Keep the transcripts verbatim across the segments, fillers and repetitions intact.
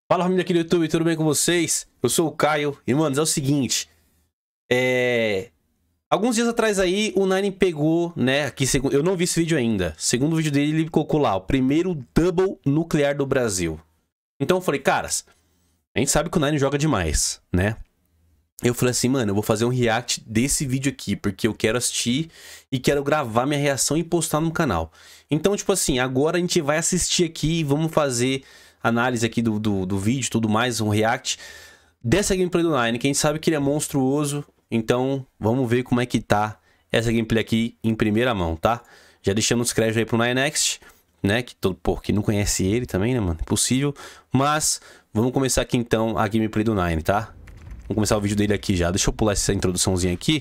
Fala, família aqui do YouTube, tudo bem com vocês? Eu sou o Caio e, mano, é o seguinte. É... Alguns dias atrás aí, o Nine pegou, né, aqui, segu... eu não vi esse vídeo ainda. Segundo vídeo dele, ele colocou lá, o primeiro double nuclear do Brasil. Então eu falei, caras, a gente sabe que o Nine joga demais, né? Eu falei assim, mano, eu vou fazer um react desse vídeo aqui, porque eu quero assistir e quero gravar minha reação e postar no canal. Então, tipo assim, agora a gente vai assistir aqui e vamos fazer análise aqui do, do, do vídeo e tudo mais, um react dessa gameplay do Nine, que a gente sabe que ele é monstruoso. Então, vamos ver como é que tá essa gameplay aqui em primeira mão, tá? Já deixando os créditos aí pro Ninext, né? Que todo, pô, que não conhece ele também, né, mano? Impossível. Mas, vamos começar aqui então a gameplay do Nine, tá? Vamos começar o vídeo dele aqui já. Deixa eu pular essa introduçãozinha aqui.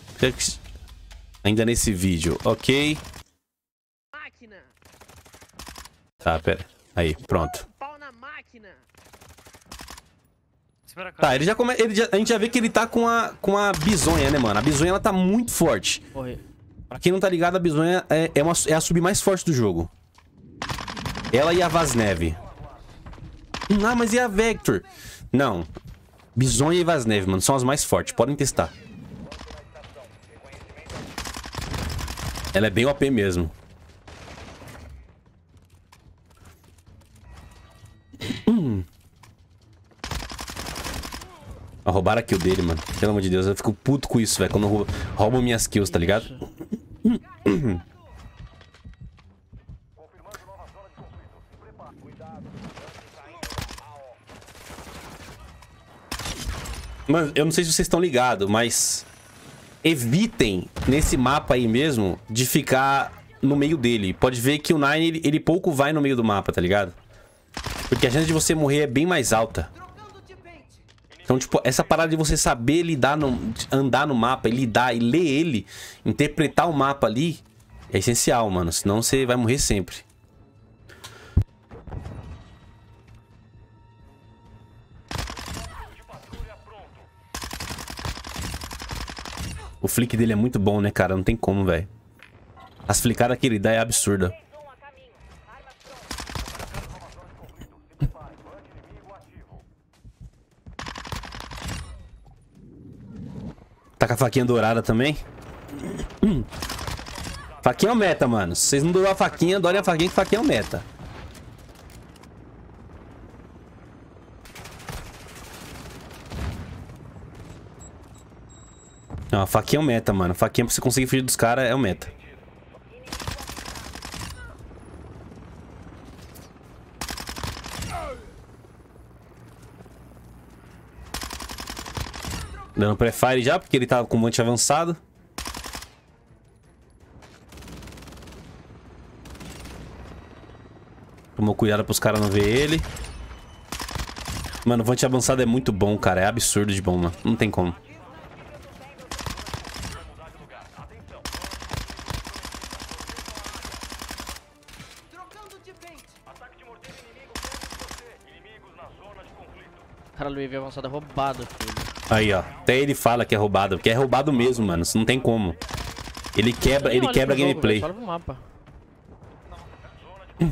Ainda nesse vídeo, ok? Tá, pera. Aí, pronto. Tá, ele já come... ele já... a gente já vê que ele tá com a, com a bizonha, né, mano? A bizonha, ela tá muito forte. Morri. Pra quem não tá ligado, a bizonha é, é, uma... é a sub mais forte do jogo. Ela e a Vaznev. Ah, mas e a Vector? Não. Bizonha e Vaznev, mano, são as mais fortes. Podem testar. Ela é bem O P mesmo. Hum. Roubaram a kill dele, mano. Pelo amor de Deus, eu fico puto com isso, velho. Quando roubam roubo minhas kills, tá ligado? Mano, eu não sei se vocês estão ligados, mas evitem nesse mapa aí mesmo de ficar no meio dele. Pode ver que o Nine, ele, ele pouco vai no meio do mapa, tá ligado? Porque a chance de você morrer é bem mais alta. Então, tipo, essa parada de você saber lidar no, andar no mapa e lidar e ler ele, interpretar o mapa ali, é essencial, mano. Senão você vai morrer sempre. O flick dele é muito bom, né, cara? Não tem como, velho. As flickadas que ele dá é absurda. Tá com a faquinha dourada também? Hum. Faquinha é o meta, mano. Se vocês não douram a faquinha, adorem a faquinha, que faquinha é o meta. Não, a faquinha é o meta, mano. A faquinha pra você conseguir fugir dos caras é o meta. Dando pré-fire já, porque ele tava com um monte avançado. Tomou cuidado pros caras não ver ele. Mano, o vante avançado é muito bom, cara. É absurdo de bom, mano. Não tem como. Cara, o U A V avançado é roubado, filho. Aí, ó. Até ele fala que é roubado. Porque é roubado mesmo, mano. Isso não tem como. Ele quebra, ele quebra a gameplay. Jogo, mapa. Hum.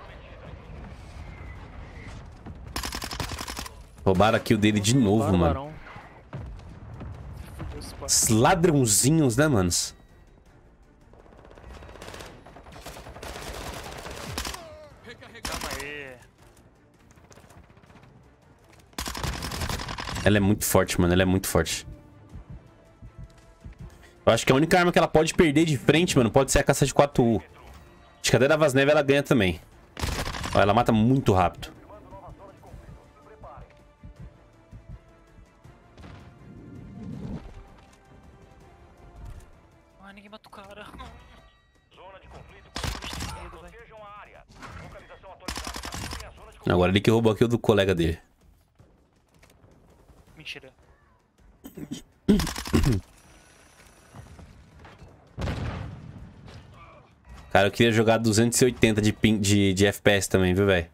Roubaram a kill dele de novo, roubaram, mano. Os ladrãozinhos, né, manos? Ela é muito forte, mano. Ela é muito forte. Eu acho que a única arma que ela pode perder de frente, mano, pode ser a caça de quatro U. Acho que a da Vaznev ela ganha também. Ó, ela mata muito rápido. Ah, ninguém mata o cara. Agora ele que roubou aqui o do colega dele. Mentira. Cara, eu queria jogar duzentos e oitenta de, ping, de, de F P S também, viu, velho?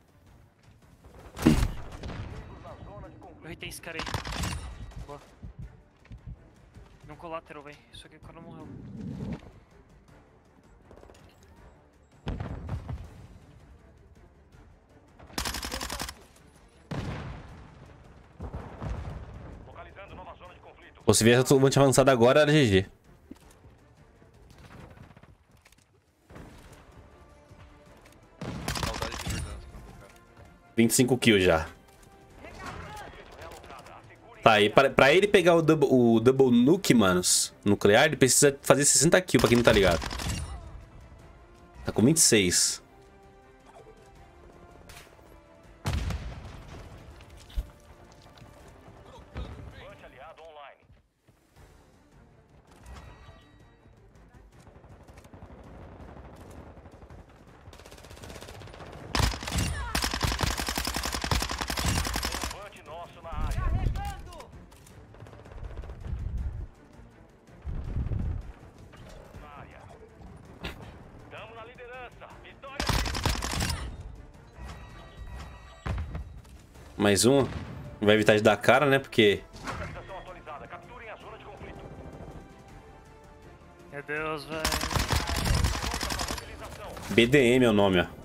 Eu hitei esse cara aí. Boa. Não colateral, velho. Só que o cara morreu. Ou se vier totalmente avançado agora, era G G. Saudade de Verdansk, cara. vinte e cinco kills já. Tá, aí pra, pra ele pegar o double, o double nuke, manos, nuclear, ele precisa fazer sessenta kills, pra quem não tá ligado. Tá com vinte e seis. Mais um. Vai evitar de dar cara, né? Porque... Meu Deus, velho. B D M é o nome, ó.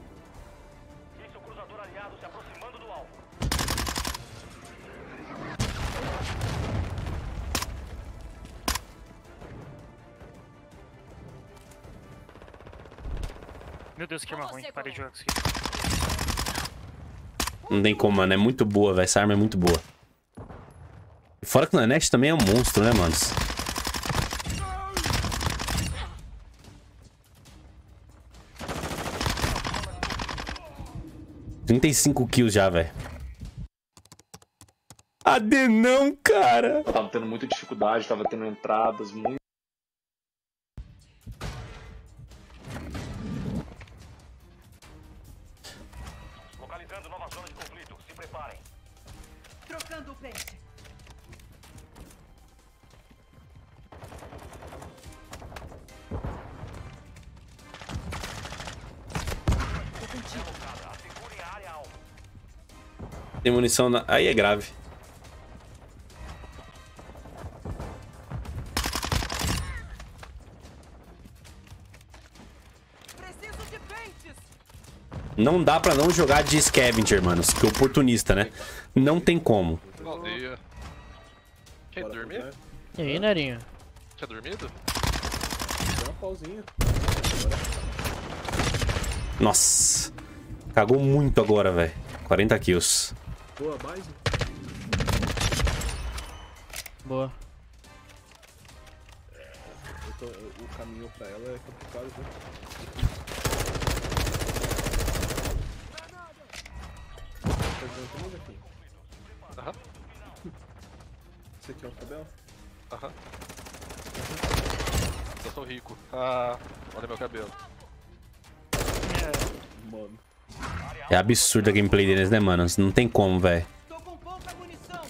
Meu Deus, que arma ruim. Parei de jogar com isso aqui. Não tem como, mano. É muito boa, velho. Essa arma é muito boa. E fora que o Nanete também é um monstro, né, manos? trinta e cinco kills já, velho. A D não, cara. Eu tava tendo muita dificuldade, tava tendo entradas muito. Localizando nova zona de conflito. Se preparem. Trocando o pente. Assegurem a área alta. Tem munição na... Aí é grave. Preciso de pentes. Não dá pra não jogar de scavenger, manos. Que é oportunista, né? Não tem como. Aldeia. Quer dormir? E aí, Nerinho? Tinha dormido? Deu uma pausinha. Nossa. Cagou muito agora, velho. quarenta kills. Boa, mais. Boa. Eu tô, o caminho pra ela é complicado, viu? Tá vendo comigo aqui? Aham. Você quer um cabelo? Aham. Eu sou rico. Ah, olha meu cabelo. Mano. É absurda a gameplay deles, né, manos? Não tem como, velho. Tô com pouca munição.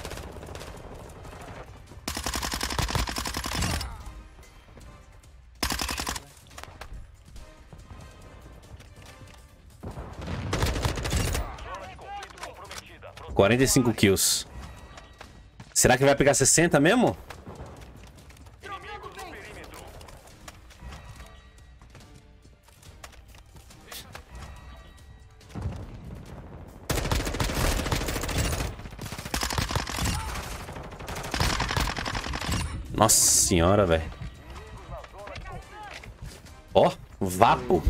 quarenta e cinco kills. Será que vai pegar sessenta mesmo? Trocando pente. Nossa senhora, velho. Ó, vapo.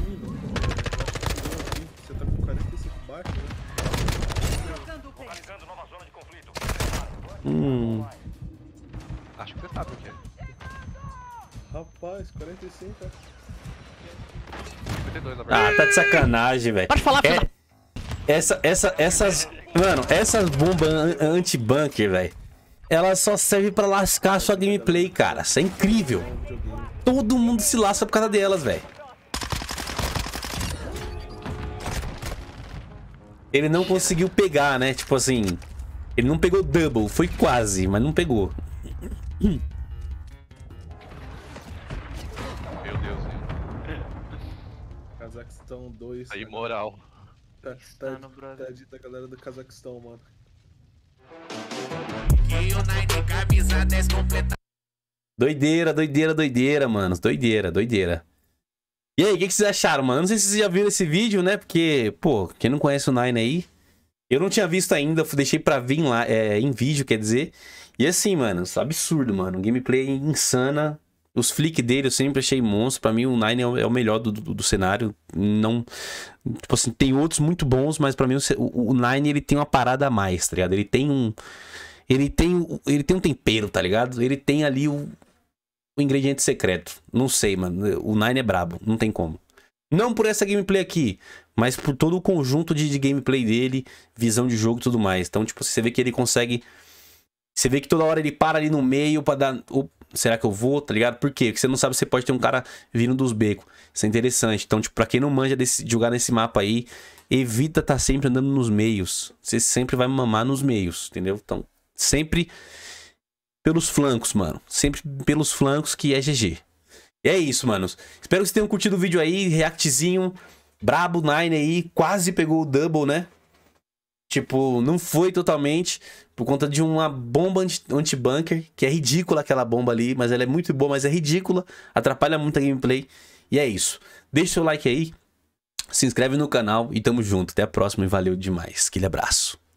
Você tá com quarenta e cinco baixo, né? Trocando pente. Localizando nova zona de conflito. Hum. Acho que você sabe o que é. Rapaz, quarenta e cinco, é? cinquenta e dois, na verdade. Ah, tá de sacanagem, velho. Pode falar, filho É, essa, essa, essas... Mano, essas bombas an- anti-bunker, velho. Elas só servem pra lascar a sua gameplay, cara. Isso é incrível. Todo mundo se lasca por causa delas, velho. Ele não conseguiu pegar, né? Tipo assim... Ele não pegou double. Foi quase, mas não pegou. Meu Deus. Cazaquistão dois. Aí, moral. Tá, Está tá, no brother. tá dita a galera do Cazaquistão, mano. Doideira, doideira, doideira, manos. Doideira, doideira. E aí, o que, que vocês acharam, mano? Não sei se vocês já viram esse vídeo, né? Porque, pô, quem não conhece o Nine aí... Eu não tinha visto ainda, deixei pra vir lá, é, em vídeo, quer dizer. E assim, mano, isso é absurdo, mano. Gameplay insana. Os flick dele eu sempre achei monstro. Pra mim o Nine é o, é o melhor do, do, do cenário. Não... Tipo assim, tem outros muito bons, mas pra mim o, o, o Nine ele tem uma parada a mais, tá ligado? Ele tem um... Ele tem, ele tem um tempero, tá ligado? Ele tem ali o, o ingrediente secreto. Não sei, mano. O Nine é brabo, não tem como. Não por essa gameplay aqui, mas por todo o conjunto de, de gameplay dele, visão de jogo e tudo mais. Então, tipo, você vê que ele consegue... Você vê que toda hora ele para ali no meio pra dar... Oh, será que eu vou, tá ligado? Por quê? Porque você não sabe se você pode ter um cara vindo dos becos. Isso é interessante. Então, tipo, pra quem não manja desse, de jogar nesse mapa aí, evita estar sempre andando nos meios. Você sempre vai mamar nos meios, entendeu? Então, sempre pelos flancos, mano. Sempre pelos flancos que é G G. E é isso, manos. Espero que vocês tenham curtido o vídeo aí. Reactzinho brabo, Nine aí. Quase pegou o double, né? Tipo, não foi totalmente por conta de uma bomba anti-bunker, que é ridícula aquela bomba ali, mas ela é muito boa, mas é ridícula, atrapalha muito a gameplay. E é isso. Deixa o seu like aí, se inscreve no canal e tamo junto. Até a próxima e valeu demais. Aquele abraço.